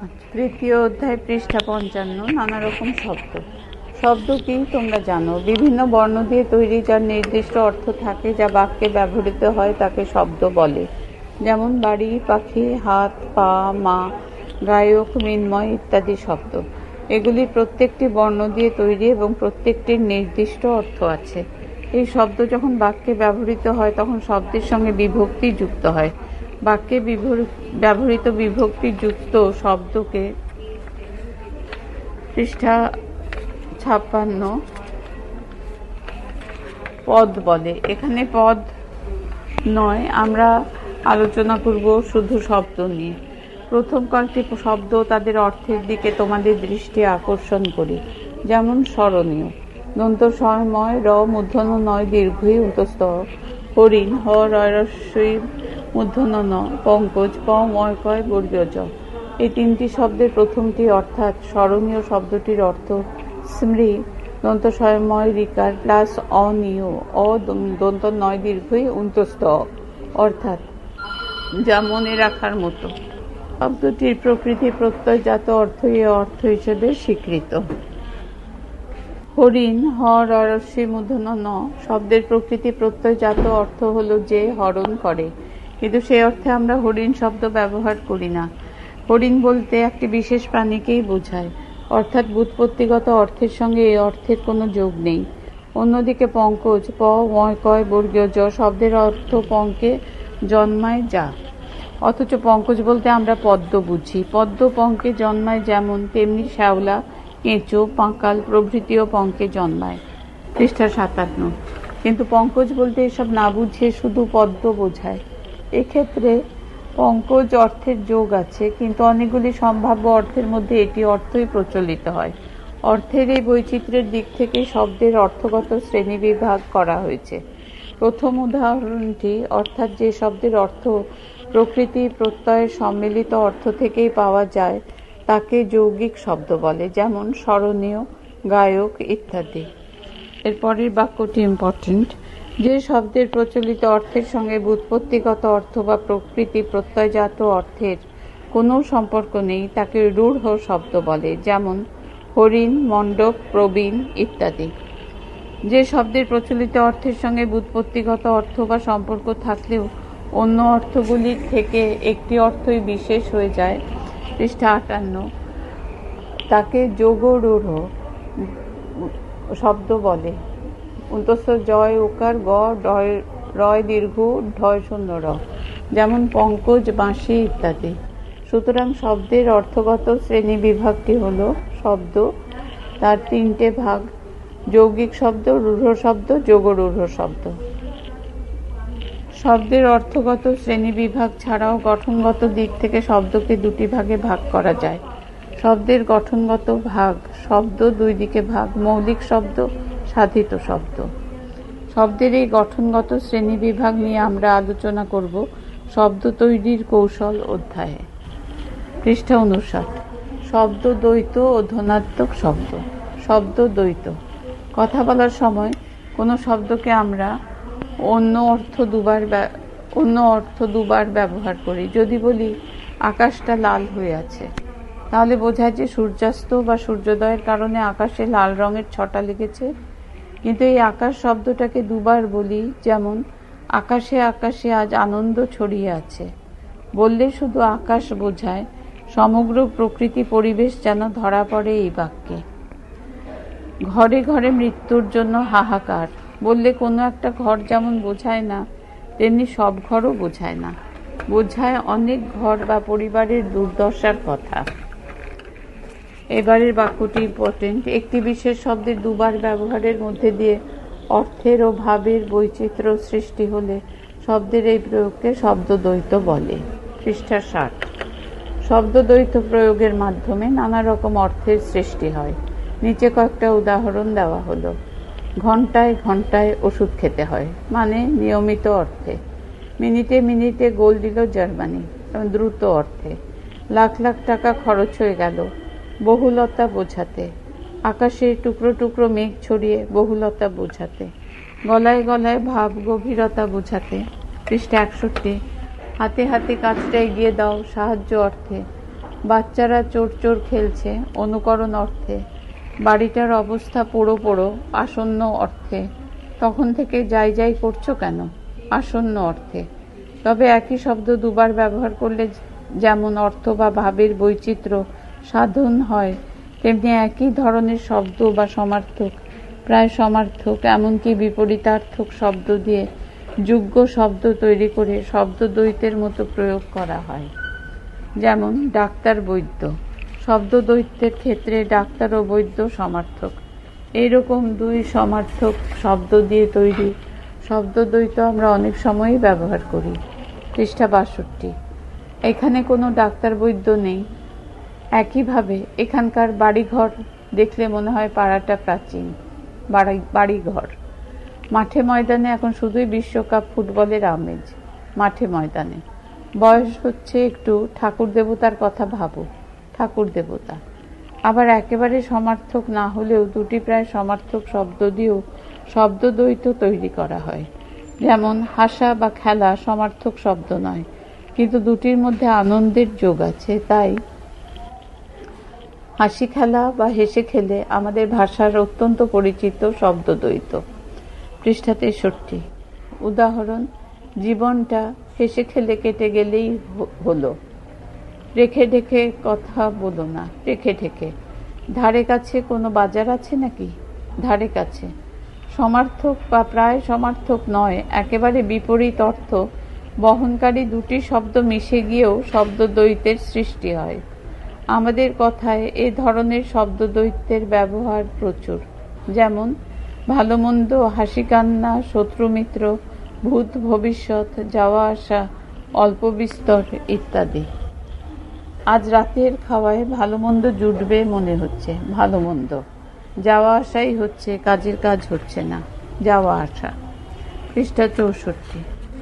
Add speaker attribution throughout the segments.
Speaker 1: তৃতীয় অধ্যায়, পৃষ্ঠা 55। নানা রকম শব্দ। শব্দ কি তোমরা জানো? বিভিন্ন বর্ণ দিয়ে তৈরি, যার নির্দিষ্ট অর্থ থাকে, যা বাক্যে ব্যবহৃত হয়, তাকে শব্দ বলে। যেমন বাড়ি, পাখি, হাত, পা, মা, গায়ক, মৃন্ময় ইত্যাদি শব্দ। এগুলি প্রত্যেকটি বর্ণ দিয়ে তৈরি এবং প্রত্যেকটির নির্দিষ্ট অর্থ আছে। এই শব্দ যখন বাক্যে ব্যবহৃত হয় তখন শব্দের সঙ্গে বিভক্তি যুক্ত হয়। বাক্যে ব্যবহৃত বিভক্তি যুক্ত শব্দকে পৃষ্ঠা 56 পদ বলে। এখানে পদ নয়, আমরা আলোচনা করব শুধু শব্দ নিয়ে। প্রথম কয়েকটি শব্দ তাদের অর্থের দিকে তোমাদের দৃষ্টি আকর্ষণ করি। যেমন স্মরণীয়, দন্ত স্বরময়, র মূর্ধন্য নয় দীর্ঘই উতস্থ, হরিণ, হ রয়স্বই মূর্ধন্য ন, পঙ্কজ, প ময় কয় বর্গীয় জ। এই তিনটি শব্দের প্রথমটি অর্থাৎ স্মরণীয় শব্দটির অর্থ স্মৃ, দন্ত স্বরময় রিকার প্লাস অনিয়, দন্ত নয় দীর্ঘই উন্তস্থ, অর্থাৎ যা মনে রাখার মতো। শব্দটির প্রকৃতি প্রত্যয়জাত অর্থ এ অর্থ হিসেবে স্বীকৃত। হরিণ, হ রস্বই মূর্ধন্য ন শব্দের প্রকৃতি প্রত্যয়জাত অর্থ হলো যে হরণ করে, কিন্তু সে অর্থে আমরা হরিণ শব্দ ব্যবহার করি না। হরিণ বলতে একটি বিশেষ প্রাণীকেই বোঝায়, অর্থাৎ ব্যুৎপত্তিগত অর্থের সঙ্গে এই অর্থের কোনো যোগ নেই। অন্যদিকে পঙ্কজ, প ময় কয় বর্গীয় জ শব্দের অর্থ পঙ্কে জন্মায় যা, অথচ পঙ্কজ বলতে আমরা পদ্ম বুঝি। পদ্ম পঙ্কে জন্মায় যেমন, তেমনি শ্যাওলা, কেঁচো, পাঁকাল প্রভৃতিও পঙ্কে জন্মায়। পৃষ্ঠা 57। কিন্তু পঙ্কজ বলতে এসব না বুঝিয়ে শুধু পদ্ম বোঝায়। এক্ষেত্রে পঙ্কজ অর্থের যোগ আছে, কিন্তু অনেকগুলি সম্ভাব্য অর্থের মধ্যে এটি অর্থই প্রচলিত হয়। অর্থের এই বৈচিত্র্যের দিক থেকে শব্দের অর্থগত শ্রেণীবিভাগ করা হয়েছে। প্রথম উদাহরণটি, অর্থাৎ যে শব্দের অর্থ প্রকৃতি প্রত্যয়ের সম্মিলিত অর্থ থেকেই পাওয়া যায়, তাকে যৌগিক শব্দ বলে, যেমন স্মরণীয়, গায়ক ইত্যাদি। এরপরের বাক্যটি ইম্পর্টেন্ট। যে শব্দের প্রচলিত অর্থের সঙ্গে ব্যুৎপত্তিগত অর্থ বা প্রকৃতি প্রত্যয়জাত অর্থের কোনো সম্পর্ক নেই, তাকে রূঢ় শব্দ বলে, যেমন হরিণ, মণ্ডপ, প্রবীণ ইত্যাদি। যে শব্দের প্রচলিত অর্থের সঙ্গে ব্যুৎপত্তিগত অর্থ বা সম্পর্ক থাকলেও অন্য অর্থগুলির থেকে একটি অর্থই বিশেষ হয়ে যায়, পৃষ্ঠা 58, তাকে যোগরূঢ় শব্দ বলে। উন্তস্থ জয় ওকার গ রয় দীর্ঘ ঢয় শূন্য র, যেমন পঙ্কজ, বাঁশি ইত্যাদি। সুতরাং শব্দের অর্থগত শ্রেণী বিভাগটি হল শব্দ, তার তিনটে ভাগ: যৌগিক শব্দ, রূঢ় শব্দ, যোগরূঢ় শব্দ। শব্দের অর্থগত শ্রেণীবিভাগ ছাড়াও গঠনগত দিক থেকে শব্দকে দুটি ভাগে ভাগ করা যায়। শব্দের গঠনগত ভাগ: শব্দ দুই দিকে ভাগ, মৌলিক শব্দ, সাধিত শব্দ। শব্দের এই গঠনগত শ্রেণীবিভাগ নিয়ে আমরা আলোচনা করব শব্দ তৈরির কৌশল অধ্যায়ে। পৃষ্ঠা 59। শব্দ দ্বৈত ও ধ্বন্যাত্মক শব্দ। শব্দ দ্বৈত: কথা বলার সময় কোনো শব্দকে আমরা অন্য অর্থ দুবার ব্যবহার করি। যদি বলি আকাশটা লাল হয়ে আছে, তাহলে বোঝায় যে সূর্যাস্ত বা সূর্যোদয়ের কারণে আকাশে লাল রঙের ছটা লেগেছে। কিন্তু এই আকাশ শব্দটাকে দুবার বলি, যেমন আকাশে আকাশে আজ আনন্দ ছড়িয়ে আছে। বললে শুধু আকাশ বোঝায়, সমগ্র প্রকৃতি পরিবেশ যেন ধরা পড়ে এই বাক্যে। ঘরে ঘরে মৃত্যুর জন্য হাহাকার: বললে কোনো একটা ঘর যেমন বোঝায় না, তেমনি সব ঘরও বোঝায় না, বোঝায় অনেক ঘর বা পরিবারের দুর্দশার কথা। এবারের বাক্যটি ইম্পর্টেন্ট। একটি বিশেষ শব্দের দুবার ব্যবহারের মধ্যে দিয়ে অর্থের ও ভাবের বৈচিত্র্য সৃষ্টি হলে শব্দের এই প্রয়োগকে শব্দদ্বৈত বলে। পৃষ্ঠা 60। শব্দদ্বৈত প্রয়োগের মাধ্যমে নানা রকম অর্থের সৃষ্টি হয়। নিচে কয়েকটা উদাহরণ দেওয়া হলো। ঘন্টায় ঘন্টায় ওষুধ খেতে হয়, মানে নিয়মিত অর্থে। মিনিটে মিনিটে গোল দিল জার্মানি, দ্রুত অর্থে। লাখ লাখ টাকা খরচ হয়ে গেল, বহুলতা বোঝাতে। আকাশে টুকরো টুকরো মেঘ ছড়িয়ে, বহুলতা বোঝাতে। গলায় গলায় ভাব, গভীরতা বোঝাতে। পৃষ্ঠা 61। হাতে হাতে কাজটা এগিয়ে দাও, সাহায্য অর্থে। বাচ্চারা চোর চোর খেলছে অনুকরণ অর্থে, বাড়িটার অবস্থা পোড়ো পোড়ো আসন্ন অর্থে। তখন থেকে যাই যাই করছো কেন আসন্ন অর্থে। তবে একই শব্দ দুবার ব্যবহার করলে যেমন অর্থ বা ভাবের বৈচিত্র্য সাধন হয়, তেমনি একই ধরনের শব্দ বা সমার্থক, প্রায় সমার্থক, এমনকি বিপরীতার্থক শব্দ দিয়ে যোগ্য শব্দ তৈরি করে শব্দ দ্বৈতের মতো প্রয়োগ করা হয়। যেমন ডাক্তার বৈদ্য, শব্দ দ্বৈতের ক্ষেত্রে ডাক্তার ও বৈদ্য সমার্থক। এইরকম দুই সমার্থক শব্দ দিয়ে তৈরি শব্দ দ্বৈত আমরা অনেক সময়ই ব্যবহার করি। পৃষ্ঠা 62। এখানে কোনো ডাক্তার বৈদ্য নেই। একইভাবে এখানকার বাড়িঘর দেখলে মনে হয় পাড়াটা প্রাচীন বাড়িঘর। মাঠে ময়দানে এখন শুধুই বিশ্বকাপ ফুটবলের আমেজ। মাঠে ময়দানে বয়স হচ্ছে একটু, ঠাকুর দেবতার কথা ভাবো, ঠাকুর দেবতা। আবার একেবারে সমার্থক না হলেও দুটি প্রায় সমার্থক শব্দ দিয়েও শব্দ দ্বৈত তৈরি করা হয়। যেমন হাসা বা খেলা সমার্থক শব্দ নয়, কিন্তু দুটির মধ্যে আনন্দের যোগ আছে, তাই হাসি খেলা বা হেসে খেলে আমাদের ভাষার অত্যন্ত পরিচিত শব্দ দ্বৈত। পৃষ্ঠা 63। উদাহরণ, জীবনটা হেসে খেলে কেটে গেলেই হলো। রেখে ঢেকে কথা বলো না, রেখে ঢেকে। ধারে কাছে কোনো বাজার আছে নাকি? ধারে কাছে। সমার্থক বা প্রায় সমার্থক নয়, একেবারে বিপরীত অর্থ বহনকারী দুটি শব্দ মিশে গিয়েও শব্দ দ্বৈতের সৃষ্টি হয়। আমাদের কথায় এ ধরনের শব্দ দ্বৈতের ব্যবহার প্রচুর। যেমন ভালো মন্দ, হাসি কান্না, শত্রু মিত্র, ভূত ভবিষ্যৎ, যাওয়া আসা, অল্প বিস্তর ইত্যাদি। আজ রাতের খাওয়ায় ভালো মন্দ জুটবে মনে হচ্ছে, ভালো মন্দ। যাওয়া আসাই হচ্ছে, কাজের কাজ হচ্ছে না, যাওয়া আসা। পৃষ্ঠা 64।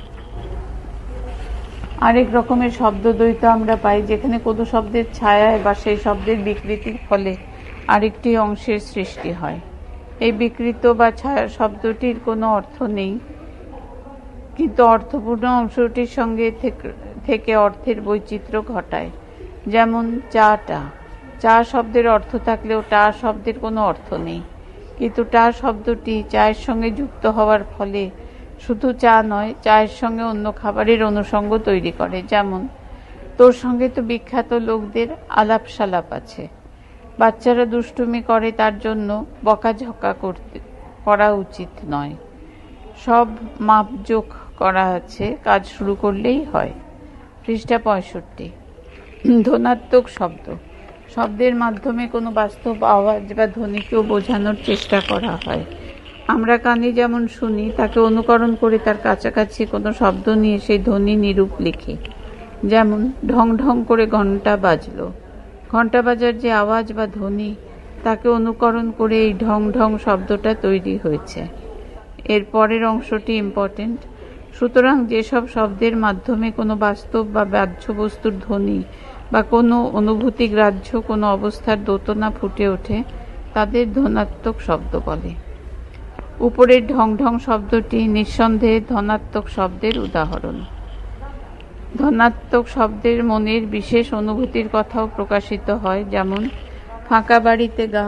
Speaker 1: আরেক রকমের শব্দ দ্বৈত আমরা পাই, যেখানে কোনো শব্দের ছায়ায় বা সেই শব্দের বিকৃতির ফলে আরেকটি অংশের সৃষ্টি হয়। এই বিকৃত বা ছায়া শব্দটির কোনো অর্থ নেই, কিন্তু অর্থপূর্ণ অংশটির সঙ্গে থেকে অর্থের বৈচিত্র্য ঘটায়। যেমন চাটা, চা শব্দের অর্থ থাকলেও টা শব্দের কোনো অর্থ নেই, কিন্তু টা শব্দটি চায়ের সঙ্গে যুক্ত হওয়ার ফলে শুধু চা নয়, চায়ের সঙ্গে অন্য খাবারের অনুষঙ্গ তৈরি করে। যেমন তোর সঙ্গে তো বিখ্যাত লোকদের আলাপ সালাপ আছে। বাচ্চারা দুষ্টুমি করে, তার জন্য বকাঝকা করা উচিত নয়। সব মাপজোক করা আছে, কাজ শুরু করলেই হয়। পৃষ্ঠা 65। ধ্বন্যাত্মক শব্দ, শব্দের মাধ্যমে কোনো বাস্তব আওয়াজ বা ধ্বনিকেও বোঝানোর চেষ্টা করা হয়। আমরা কানে যেমন শুনি, তাকে অনুকরণ করে তার কাছাকাছি কোনো শব্দ নিয়ে সেই ধ্বনি নিরূপ লিখি। যেমন ঢং ঢং করে ঘন্টা বাজলো। ঘন্টা বাজার যে আওয়াজ বা ধ্বনি, তাকে অনুকরণ করে এই ঢং ঢং শব্দটা তৈরি হয়েছে। এর পরের অংশটি ইম্পর্টেন্ট। সুতরাং যেসব শব্দের মাধ্যমে কোনো বাস্তব বা বাহ্য বস্তুর ধ্বনি বা কোনো অনুভূতি গ্রাহ্য কোনো অবস্থার দোতনা ফুটে ওঠে, তাদের ধ্বন্যাত্মক শব্দ বলে। উপরের ঢং ঢং শব্দটি নিঃসন্দেহে ধনাত্মক শব্দের উদাহরণ। ধনাত্মক শব্দের মনের বিশেষ অনুভূতির কথাও প্রকাশিত হয়। যেমন ফাঁকা বাড়িতে গা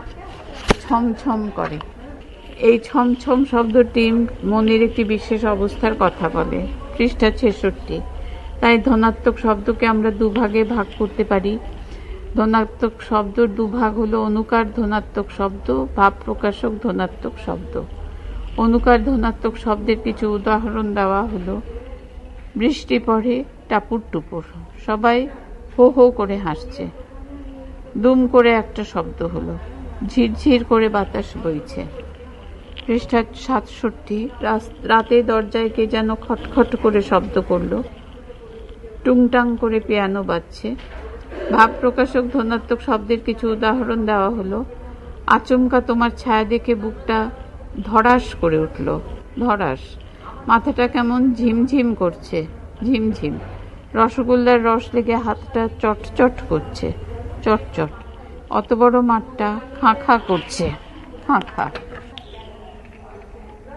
Speaker 1: ছমছম করে। এই ছমছম শব্দটি মনের একটি বিশেষ অবস্থার কথা বলে। পৃষ্ঠা 66। তাই ধনাত্মক শব্দকে আমরা দুভাগে ভাগ করতে পারি। ধনাত্মক শব্দর দুভাগ হলো অনুকার ধনাত্মক শব্দ, ভাব প্রকাশক ধনাত্মক শব্দ। অনুকার ধনাত্মক শব্দের কিছু উদাহরণ দেওয়া হলো। বৃষ্টি পড়ে টাপুর টুপুর, সবাই হো হো করে হাসছে। দুম করে একটা শব্দ হলো, ঝিরঝির করে বাতাস বইছে। পৃষ্ঠা 67। রাতে দরজায় কে যেন খটখট করে শব্দ করলো। টুংটাং করে পিয়ানো বাজছে। ভাব প্রকাশক ধনাত্মক শব্দের কিছু উদাহরণ দেওয়া হলো। আচমকা তোমার ছায়া দেখে বুকটা ধড়াস করে উঠল, ধড়াস। মাথাটা কেমন ঝিমঝিম করছে, ঝিমঝিম। রসগোল্লার রস লেগে হাতটা চটচট করছে, চটচট। অত বড় মাঠটা খাঁ খাঁ করছে, খাঁ খাঁ।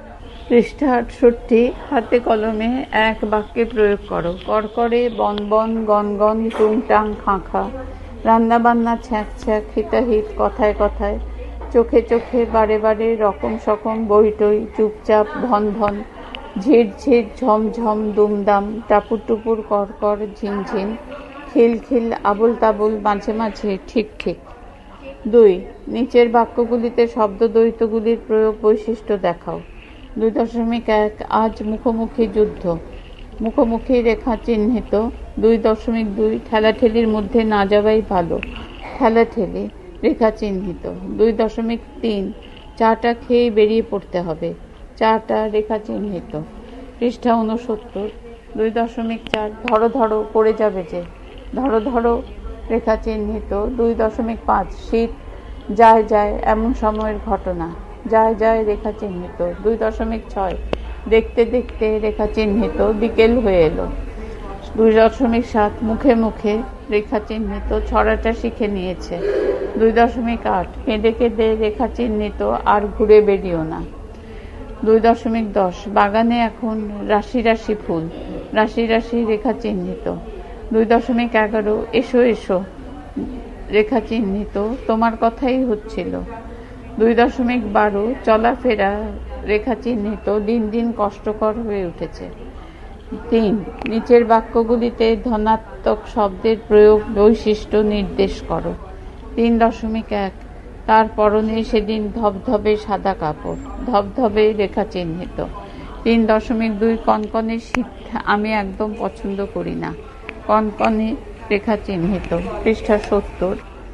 Speaker 1: পৃষ্ঠা 68। হাতে কলমে এক বাক্যে প্রয়োগ করো। করকরে, বনবন, গনগন, টুংটাং, খাঁখা, রান্নাবান্না, ছ্যাঁক ছ্যাঁক, হিতাহিত, কথায় কথায়, চোখে চোখে, বারে বারে, রকম সকম, বইটই, চুপচাপ, ধন ধন, ঝির ঝির, ঝমঝম, দুমদাম, টাপুর টুপুর, করকর, ঝিনঝিন, খিল খিল, আবুল তাবুল, মাঝে মাঝে, ঠিক ঠিক। 2. নিচের বাক্যগুলিতে শব্দদ্বৈতগুলির প্রয়োগ বৈশিষ্ট্য দেখাও। 2.1 আজ মুখোমুখি যুদ্ধ। মুখোমুখি রেখা চিহ্নিত। 2.2 ঠেলাঠেলির মধ্যে না যাওয়াই ভালো। ঠেলাঠেলি রেখা চিহ্নিত। 2.3 চাটা খেয়েই বেরিয়ে পড়তে হবে। চাটা রেখা চিহ্নিত। পৃষ্ঠা 69। 2.4 ধরো ধরো, পড়ে যাবে যে। ধরো ধরো রেখা চিহ্নিত। 2.5 শীত, যায় যায়, এমন সময়ের ঘটনা। যায় যায় রেখা চিহ্নিত। 2.6 দেখতে দেখতে রেখা চিহ্নিত, বিকেল হয়ে এলো। 2.7 মুখে মুখে রেখা চিহ্নিত, ছড়াটা শিখে নিয়েছে। 2.8 কেঁদে কেঁদে রেখা চিহ্নিত, আর ঘুরে বেরিও না। 2.10 বাগানে এখন রাশি রাশি ফুল, রাশি রাশি রেখা চিহ্নিত। 2.11 এসো এসো রেখা চিহ্নিত, তোমার কথাই হচ্ছিল। 2.12 চলাফেরা রেখা চিহ্নিত, দিন দিন কষ্টকর হয়ে উঠেছে। 3 নিচের বাক্যগুলিতে ধনাত্মক শব্দের প্রয়োগ বৈশিষ্ট্য নির্দেশ করো। 3.1 তার পরনে সেদিন ধবধবে সাদা কাপড়, ধবধবে রেখা চিহ্নিত। 3.2 কনকনে শীত আমি একদম পছন্দ করি না, কনকনে রেখা চিহ্নিত। পৃষ্ঠা 70।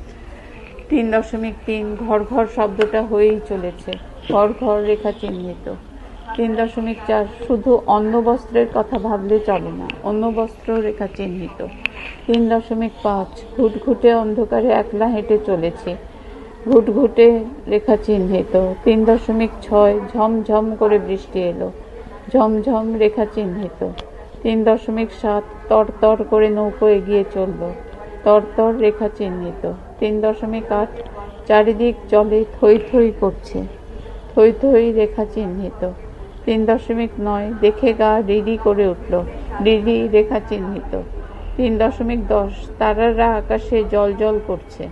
Speaker 1: 3.3 ঘর ঘর শব্দটা হয়েই চলেছে, ঘর ঘর রেখা চিহ্নিত। 3.4 শুধু অন্য বস্ত্রের কথা ভাবলে চলে না, অন্য বস্ত্র রেখা চিহ্নিত। 3.5 ঘুটঘুটে অন্ধকারে একলা হেঁটে চলেছি, ঘুটঘুটে রেখা চিহ্নিত। 3.6 ঝমঝম করে বৃষ্টি এলো, ঝমঝম রেখা চিহ্নিত। 3.7 তরতর করে নৌকো এগিয়ে চলল, তরতর রেখা চিহ্নিত। 3.8 চারিদিক জলে থই থই করছে, থই থই রেখা চিহ্নিত। 3.9 দেখে গা রিরি করে উঠল, রিরি রেখা চিহ্নিত। 3.10 তারারা আকাশে জল জল করছে,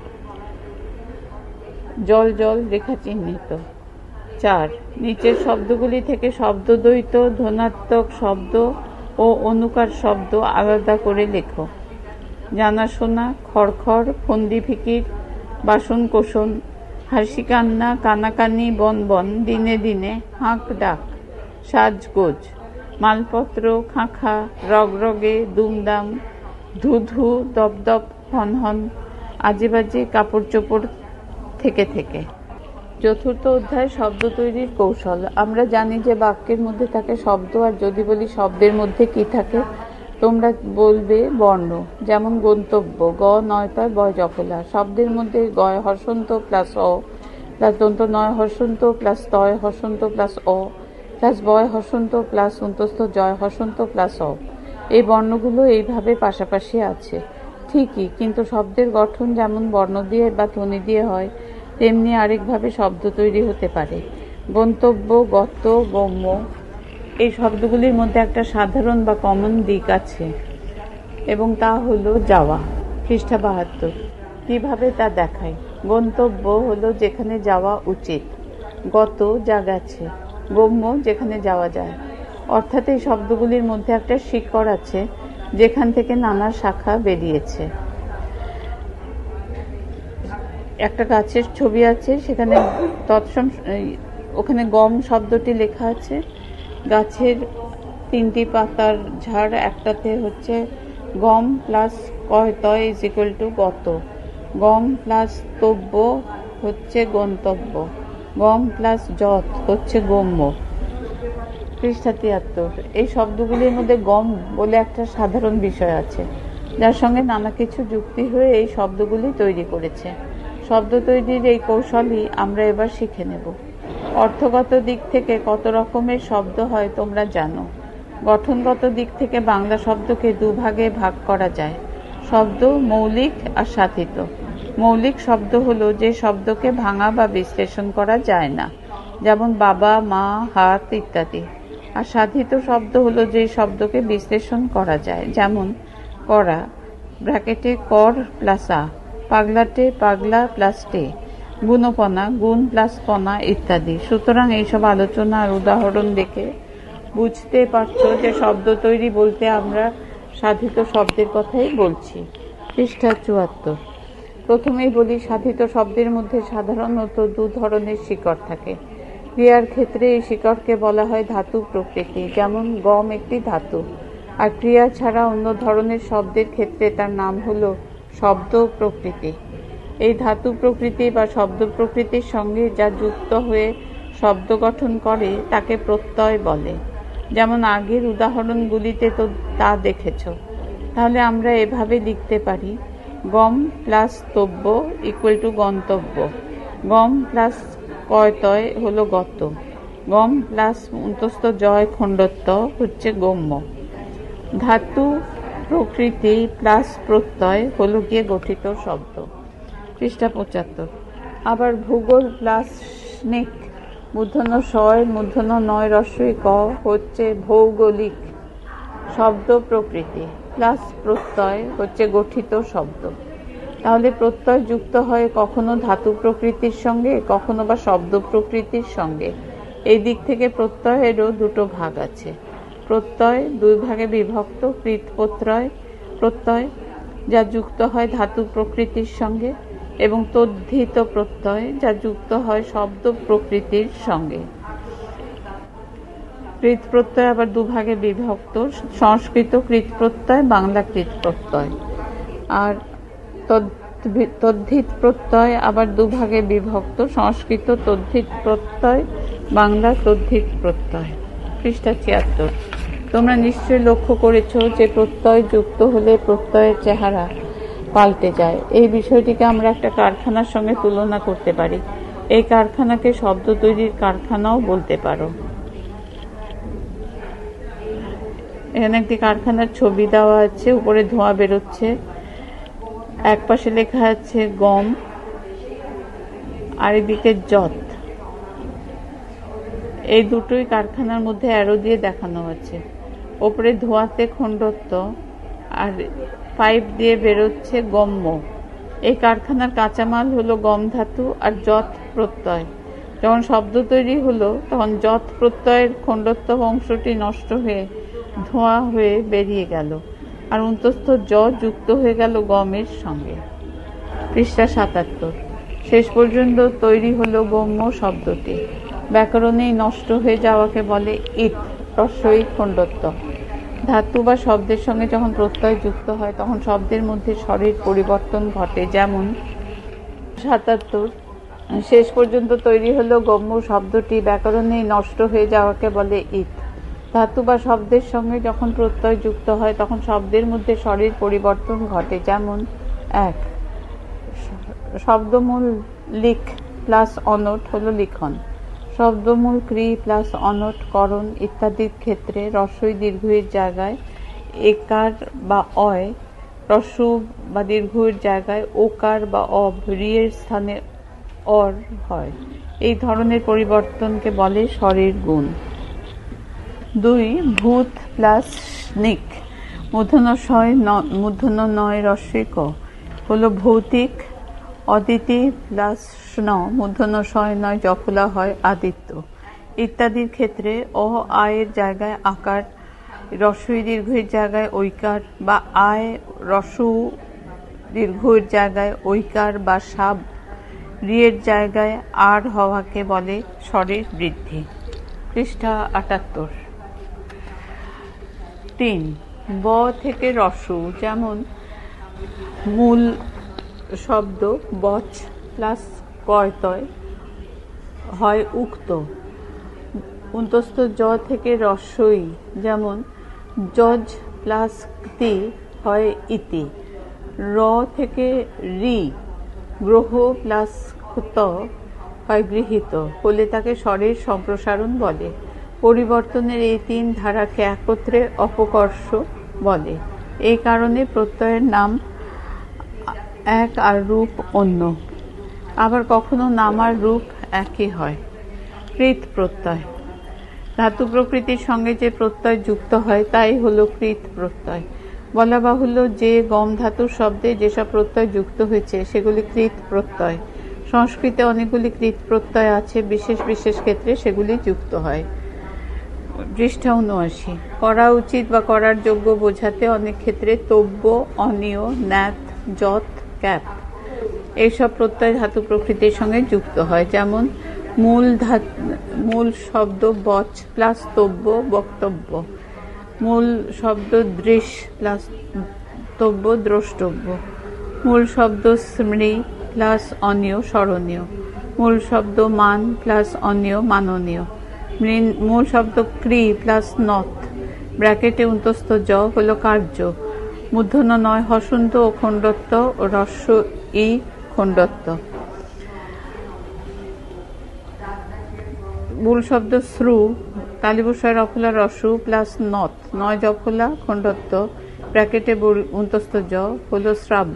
Speaker 1: জল জল রেখা চিহ্নিত। 4 নিচের শব্দগুলি থেকে শব্দদ্বৈত, ধনাত্মক শব্দ ও অনুকার শব্দ আলাদা করে লেখো। জানাশোনা, খড়খড়, ফন্দি ফিকির, বাসন কোসন, হাসি কান্না, কানাকানি, বনবন, দিনে দিনে, হাঁক ডাক, সাজগোজ, মালপত্র, খাঁখা, রগরগে, দুমদাম, ধুধু, দপদপ, হনহন, আজেবাজে, কাপড় চোপড়, থেকে থেকে। 4র্থ অধ্যায় শব্দ তৈরির কৌশল। আমরা জানি যে বাক্যের মধ্যে থাকে শব্দ, আর যদি বলি শব্দের মধ্যে কি থাকে, তোমরা বলবে বর্ণ। যেমন গন্তব্য, গ নয়তায় বয় জফলা। শব্দের মধ্যে গয় হর্ষন্ত প্লাস অ প্লাস দন্ত নয় হর্ষন্ত প্লাস তয় হর্ষন্ত প্লাস অ প্লাস বয় হর্ষন্ত প্লাস অন্তস্থ জয় হর্ষন্ত প্লাস অ। এই বর্ণগুলো এইভাবে পাশাপাশি আছে ঠিকই, কিন্তু শব্দের গঠন যেমন বর্ণ দিয়ে বা ধ্বনি দিয়ে হয়, তেমনি আরেকভাবে শব্দ তৈরি হতে পারে। গন্তব্য, গত, গম্য, এই শব্দগুলির মধ্যে একটা সাধারণ বা কমন দিক আছে, এবং তা হলো যাওয়া। পৃষ্ঠা 72। কিভাবে তা দেখায়? গন্তব্য হলো যেখানে যাওয়া উচিত, গত যা গেছে, গম্য যেখানে যাওয়া যায়। অর্থাৎ এই শব্দগুলির মধ্যে একটা শিকড় আছে যেখান থেকে নানা শাখা বেরিয়েছে। একটা গাছের ছবি আছে, সেখানে তৎসম ওখানে গম শব্দটি লেখা আছে। গাছের 3টি পাতার ঝাড়, একটাতে হচ্ছে গম প্লাস কয়তয় ইজ ইকুয়াল টু গত, গম প্লাস তব্য হচ্ছে গন্তব্য, গম প্লাস যত হচ্ছে গম্য। পৃষ্ঠা 73। এই শব্দগুলির মধ্যে গম বলে একটা সাধারণ বিষয় আছে, যার সঙ্গে নানা কিছু যুক্তি হয়ে এই শব্দগুলি তৈরি করেছে। শব্দ তৈরির এই কৌশলই আমরা এবার শিখে নেব। অর্থগত দিক থেকে কত রকমের শব্দ হয় তোমরা জানো। গঠনগত দিক থেকে বাংলা শব্দকে দুভাগে ভাগ করা যায়। শব্দ মৌলিক আর সাধিত। মৌলিক শব্দ হলো যে শব্দকে ভাঙা বা বিশ্লেষণ করা যায় না। যেমন বাবা, মা, হাত ইত্যাদি। আর সাধিত শব্দ হলো যে শব্দকে বিশ্লেষণ করা যায়, যেমন করা ব্র্যাকেটে কর প্লাস আ, পাগলাটে পাগলা প্লাস টে, গুণপনা গুণ প্লাস পনা ইত্যাদি। সুতরাং এইসব আলোচনা আর উদাহরণ দেখে বুঝতে পারছো যে শব্দ তৈরি বলতে আমরা সাধিত শব্দের কথাই বলছি। পৃষ্ঠা ৭৪। প্রথমেই বলি, সাধিত শব্দের মধ্যে সাধারণত দু ধরনের শিকড় থাকে। ক্রিয়ার ক্ষেত্রে এই শিকড়কে বলা হয় ধাতু প্রকৃতি, যেমন গম একটি ধাতু। আর ক্রিয়া ছাড়া অন্য ধরনের শব্দের ক্ষেত্রে তার নাম হলো শব্দ প্রকৃতি। এই ধাতু প্রকৃতি বা শব্দ প্রকৃতির সঙ্গে যা যুক্ত হয়ে শব্দ গঠন করে তাকে প্রত্যয় বলে। যেমন আগের উদাহরণগুলিতে তো তা দেখেছ। তাহলে আমরা এভাবে লিখতে পারি, গম প্লাস তব্য ইকুয়াল টু গন্তব্য। গম প্লাস কয়তয় হলো গত। গম প্লাস অন্তস্থ জয় খণ্ডত্ব হচ্ছে গম্য। ধাতু প্রকৃতি প্লাস প্রত্যয় হলো গিয়ে গঠিত শব্দ। পৃষ্ঠা ৭৫। আবার ভূগোল প্লাস স্নেক মূর্ধন্য শয় মূর্ধন্য নয় রস্বই ক হচ্ছে ভৌগোলিক শব্দ প্রকৃতি প্লাস প্রত্যয় হচ্ছে গঠিত শব্দ। তাহলে প্রত্যয় যুক্ত হয় কখনো ধাতু প্রকৃতির সঙ্গে, কখনো বা শব্দ প্রকৃতির সঙ্গে। এই দিক থেকে প্রত্যয়েরও দুটো ভাগ আছে। প্রত্যয় দুই ভাগে বিভক্ত, কৃৎ প্রত্যয় যা যুক্ত হয় ধাতু প্রকৃতির সঙ্গে, এবং তদ্ধিত প্রত্যয় যা যুক্ত হয় শব্দ প্রকৃতির সঙ্গে। কৃৎ প্রত্যয় আবার দুভাগে বিভক্ত, সংস্কৃত কৃৎ প্রত্যয়, বাংলা কৃৎ প্রত্যয়। আর তদ্ধিত প্রত্যয় আবার দুভাগে বিভক্ত, সংস্কৃত তদ্ধিত প্রত্যয়, বাংলা তদ্ধিত প্রত্যয়। পৃষ্ঠা ৭৬। তোমরা নিশ্চয়ই লক্ষ্য করেছ যে প্রত্যয় যুক্ত হলে প্রত্যয়ের চেহারা পাল্টে যায়। এই বিষয়টিকে আমরা একটা কারখানার সঙ্গে তুলনা করতে পারি। এই কারখানাকে শব্দ তৈরির কারখানাও বলতে পারো। এখানে একটি কারখানার ছবি দেওয়া আছে, উপরে ধোঁয়া বেরোচ্ছে। এক পাশে লেখা আছে গম, আর এদিকে যত। এই দুটোই কারখানার মধ্যে অ্যারো দিয়ে দেখানো আছে। ওপরে ধোঁয়াতে খণ্ডত্ব আর পাইপ দিয়ে বেরোচ্ছে গম্য। এই কারখানার কাঁচামাল হলো গম ধাতু আর যত প্রত্যয়। যখন শব্দ তৈরি হলো তখন যত প্রত্যয়ের খণ্ডত্ব অংশটি নষ্ট হয়ে ধোঁয়া হয়ে বেরিয়ে গেল, আর অন্তস্থ জ যুক্ত হয়ে গেল গমের সঙ্গে। পৃষ্ঠা ৭৭। শেষ পর্যন্ত তৈরি হলো গম্য শব্দটি। ব্যাকরণেই নষ্ট হয়ে যাওয়াকে বলে ইত, রস্বই খণ্ডত্ব। ধাতু বা শব্দের সঙ্গে যখন প্রত্যয় যুক্ত হয় তখন শব্দের মধ্যে স্বরের পরিবর্তন ঘটে, যেমন ৭৭। শেষ পর্যন্ত তৈরি হলো গম্য শব্দটি। ব্যাকরণেই নষ্ট হয়ে যাওয়াকে বলে ইত। ধাতু বা শব্দের সঙ্গে যখন প্রত্যয় যুক্ত হয় তখন শব্দের মধ্যে স্বরের পরিবর্তন ঘটে, যেমন ১। শব্দমূল লিখ প্লাস অনট হলো লিখন। শব্দমূল ক্রি প্লাস অনট করণ ইত্যাদির ক্ষেত্রে রস্বই দীর্ঘের জায়গায় একার বা অয়, রস্বু বা দীর্ঘের জায়গায় ওকার বা অব, রিয়ের স্থানে অর হয়। এই ধরনের পরিবর্তনকে বলে স্বরের গুণ। ২। ভূত প্লাস স্নিক মূর্ধন্য শয় মূর্ধন্য নয় রস্বই ক হলো ভৌতিক। অদিতি প্লাস স্ন মূর্ধন্য শয় নয় জফলা হয় আদিত্য ইত্যাদির ক্ষেত্রে অ আয়ের জায়গায় আকার, রস্বই দীর্ঘের জায়গায় ঐকার বা আয়, রস্বু দীর্ঘের জায়গায় ঐকার বা সাব, রিয়ের জায়গায় আর হওয়াকে বলে স্বরের বৃদ্ধি। পৃষ্ঠা ৭৮। ৩। ব থেকে রস্বু, যেমন মূল শব্দ বচ প্লাস কয়তয় হয় উক্ত। অন্তস্থ জ থেকে রস্বই, যেমন যজ প্লাস ক্তি হয় ইতি। র থেকে রি, গ্রহ প্লাস ত হয় গৃহীত হলে তাকে স্বরের সম্প্রসারণ বলে। পরিবর্তনের এই ৩ ধারাকে একত্রে অপকর্ষ বলে। এই কারণে প্রত্যয়ের নাম এক আর রূপ অন্য। আবার কখনো নাম আর রূপ একই হয়। কৃত প্রত্যয়। ধাতু প্রকৃতির সঙ্গে যে প্রত্যয় যুক্ত হয় তাই হলো কৃত প্রত্যয়। বলা বাহুল্য যে গম ধাতুর শব্দে যেসব প্রত্যয় যুক্ত হয়েছে সেগুলি কৃত প্রত্যয়। সংস্কৃতে অনেকগুলি কৃত প্রত্যয় আছে, বিশেষ বিশেষ ক্ষেত্রে সেগুলি যুক্ত হয়। পৃষ্ঠা ৭৯। করা উচিত বা করার যোগ্য বোঝাতে অনেক ক্ষেত্রে তব্য, অনিয়, ন্যাত, যৎ, ক্যাপ এইসব প্রত্যয় ধাতু প্রকৃতির সঙ্গে যুক্ত হয়। যেমন মূল শব্দ বচ প্লাস তব্য বক্তব্য, মূল শব্দ দৃশ প্লাস তব্য দ্রষ্টব্য, মূল শব্দ স্মৃ প্লাস অনিয় স্মরণীয়, মূল শব্দ মান প্লাস অনিয় মাননীয়, মূল শব্দ ক্রি প্লাস নথ ব্র্যাকেটে উন্তস্থ জ হলো কার্য, মূর্ধন্য নয় হসন্ত ও খণ্ডত্ব ও হ্রস্ব ই খণ্ডত্ব। মূল শব্দ শ্রু তালিবস্বর অফলা রসু প্লাস নথ নয় জফলা খণ্ডত্ব ব্র্যাকেটে উন্তস্থ জ হলো শ্রাব্য।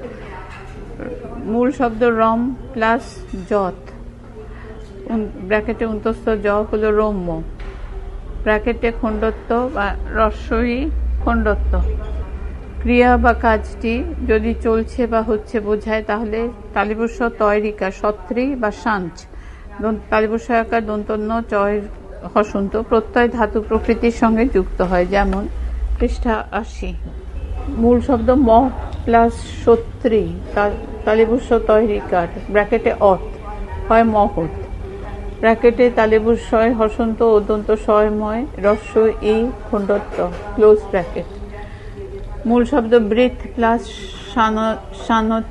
Speaker 1: মূল শব্দ রম প্লাস যৎ ব্র্যাকেটে উন্তস্থ জ হলো রম্য, ব্র্যাকেটে খণ্ডত্ব বা হ্রস্বই খণ্ডত্ব। ক্রিয়া বা কাজটি যদি চলছে বা হচ্ছে বোঝায় তাহলে তালিবস্ব তয়রিকা সত্রী বা সাঞ্চ তালিবস্বয়াকার দন্তন্য চয় হসন্ত প্রত্যয় ধাতু প্রকৃতির সঙ্গে যুক্ত হয়। যেমন পৃষ্ঠা ৮০। মূল শব্দ ম প্লাস সত্রী তালিবস্ব তয়রিকার ব্র্যাকেটে অর্থ হয় মহৎ, ব্র্যাকেটে তালিবস্বয় হসন্ত ও দন্ত স্বয়ময় হ্রস্ব ই খণ্ডত্ব ক্লোজ ব্র্যাকেট। মূল শব্দ বৃথ প্লাস সানচ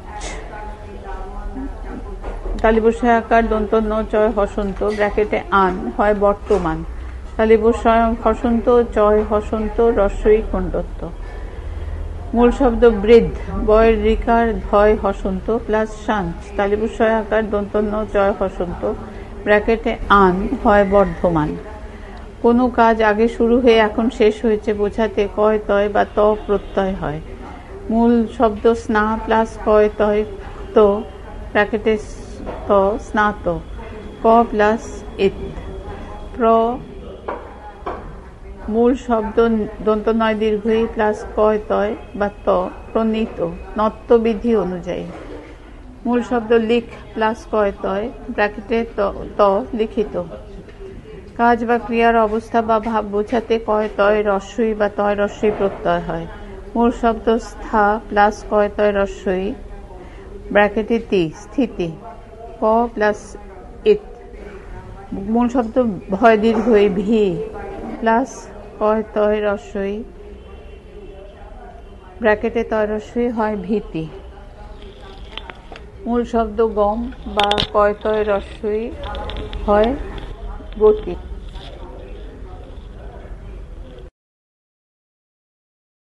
Speaker 1: তালিবস্বয়াকার দন্তন্য চয় হসন্ত ব্র্যাকেটে আন হয় বর্তমান, তালিবস্বয় হসন্ত চয় হসন্ত হ্রস্বই খণ্ডত্ব। মূল শব্দ বৃদ্ধ বয়ের রিকার ধয় হসন্ত প্লাস সাঞ্চ তালিবস্বয়াকার দন্তন্য চয় হসন্ত ব্র্যাকেটে আন হয় বর্ধমান। কোনো কাজ আগে শুরু হয়ে এখন শেষ হয়েছে বোঝাতে কয় তয় বা ত প্রত্যয় হয়। মূল শব্দ স্না প্লাস কয় তয় তো ব্র্যাকেটে ত স্নাত, ক প্লাস ইত প্র। মূল শব্দ দন্ত নয় দীর্ঘই প্লাস কয় তয় বা ত প্রণীত নত্যবিধি অনুযায়ী। মূল শব্দ লিখ প্লাস কয় তয় ব্র্যাকেটে ত লিখিত। কাজ বা ক্রিয়ার অবস্থা বা ভাব বোঝাতে কয় তয় হ্রস্বই বা তয় হ্রস্বই প্রত্যয় হয়। মূল শব্দ স্থা প্লাস কয় তয় হ্রস্বই ব্র্যাকেটে তি স্থিতি, ক প্লাস ইত। মূল শব্দ ভয় দীর্ঘই ভি প্লাস কয় তয় হ্রস্বই ব্র্যাকেটে তয় হ্রস্বই হয় ভীতি। মূল শব্দ গম বা কয় তয় হ্রস্বই হয় গতি।